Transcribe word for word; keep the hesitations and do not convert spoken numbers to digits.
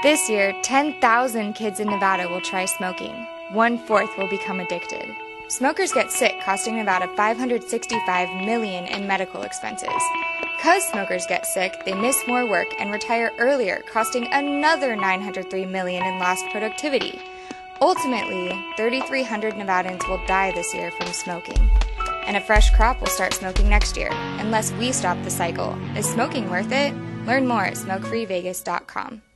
This year, ten thousand kids in Nevada will try smoking. One-fourth will become addicted. Smokers get sick, costing Nevada five hundred sixty-five million dollars in medical expenses. Because smokers get sick, they miss more work and retire earlier, costing another nine hundred three million dollars in lost productivity. Ultimately, three thousand three hundred Nevadans will die this year from smoking. And a fresh crop will start smoking next year, unless we stop the cycle. Is smoking worth it? Learn more at smoke free vegas dot com.